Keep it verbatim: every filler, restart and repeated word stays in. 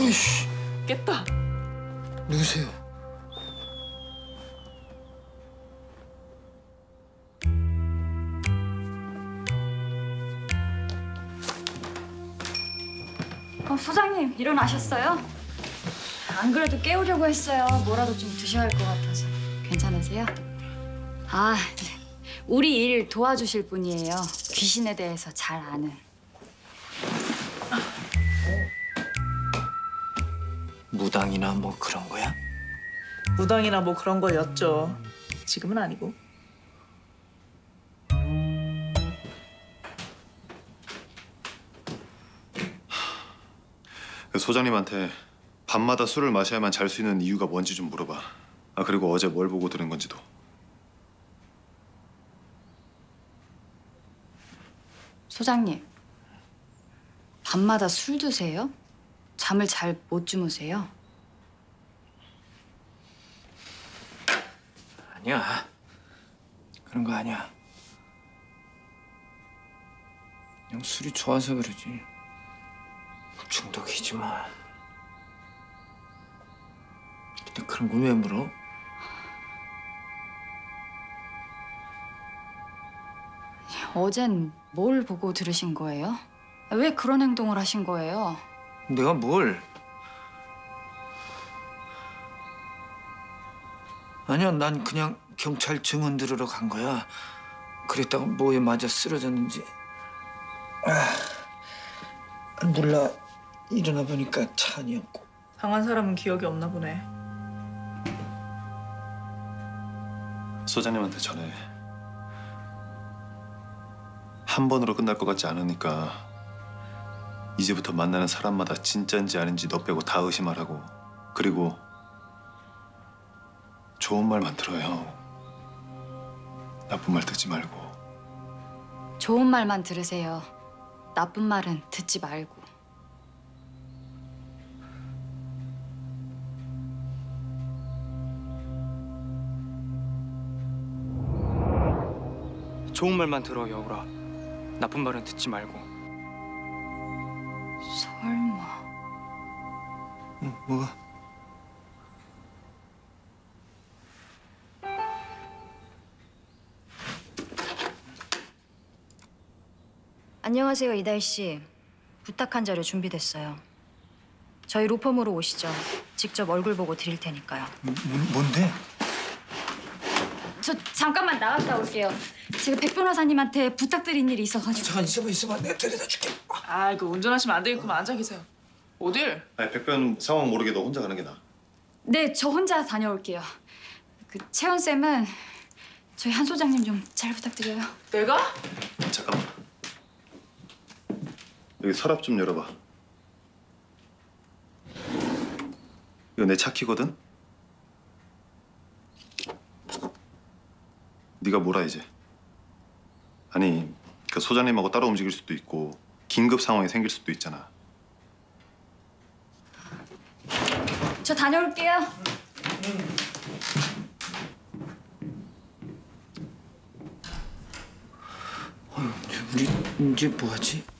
어이씨. 깼다. 누구세요? 어, 소장님 일어나셨어요? 안 그래도 깨우려고 했어요. 뭐라도 좀 드셔야 할 것 같아서. 괜찮으세요? 아, 우리 일 도와주실 분이에요. 귀신에 대해서 잘 아는. 무당이나 뭐 그런 거야? 무당이나 뭐 그런 거였죠. 지금은 아니고. 소장님한테 밤마다 술을 마셔야만 잘 수 있는 이유가 뭔지 좀 물어봐. 아, 그리고 어제 뭘 보고 들은 건지도. 소장님, 밤마다 술 드세요? 잠을 잘 못 주무세요? 아니야. 그런 거 아니야. 그냥 술이 좋아서 그러지. 중독이지 뭐. 근데 그런 거 왜 물어? 어젠 뭘 보고 들으신 거예요? 왜 그런 행동을 하신 거예요? 내가 뭘? 아니야, 난 그냥 경찰 증언 들으러 간 거야. 그랬다가 뭐에 맞아 쓰러졌는지. 아, 몰라. 일어나 보니까 차 아니었고. 당한 사람은 기억이 없나 보네. 소장님한테 전해. 한 번으로 끝날 것 같지 않으니까 이제부터 만나는 사람마다 진짜인지 아닌지 너 빼고 다 의심하라고. 그리고 좋은 말만 들어요. 나쁜 말 듣지 말고. 좋은 말만 들으세요. 나쁜 말은 듣지 말고. 좋은 말만 들어, 여울아. 나쁜 말은 듣지 말고. 설마... 응, 뭐가? 안녕하세요, 이다희 씨. 부탁한 자료 준비됐어요. 저희 로펌으로 오시죠. 직접 얼굴 보고 드릴 테니까요. 뭐, 뭔데? 저 잠깐만 나갔다 올게요. 제가 백 변호사님한테 부탁드린 일이 있어가지고. 잠깐 있어봐, 있어봐. 내가 데려다 줄게. 아, 이거 운전하시면 안 되겠구만. 앉아 계세요. 어딜? 아니, 백변 상황 모르게 너 혼자 가는 게 나아. 네, 저 혼자 다녀올게요. 그 채원 쌤은 저희 한 소장님 좀 잘 부탁드려요. 내가? 잠깐만. 여기 서랍 좀 열어봐. 이거 내 차 키거든? 네가 뭐라 이제? 아니, 그 소장님하고 따로 움직일 수도 있고 긴급 상황이 생길 수도 있잖아. 저 다녀올게요. 어휴, 우리 이제 뭐 하지?